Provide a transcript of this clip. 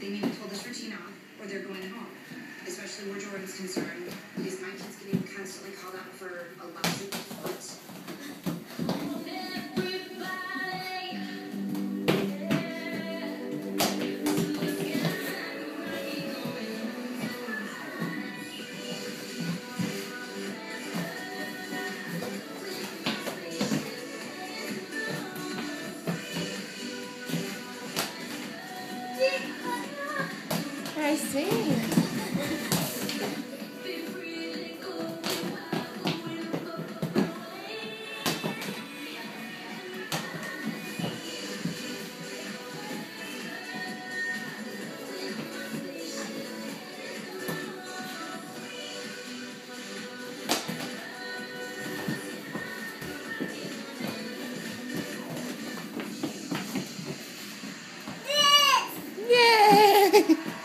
They need to pull this routine off or they're going home. Especially where Jordan's concerned. Is my kid's getting constantly called out for a lousy foot? I see. Yay!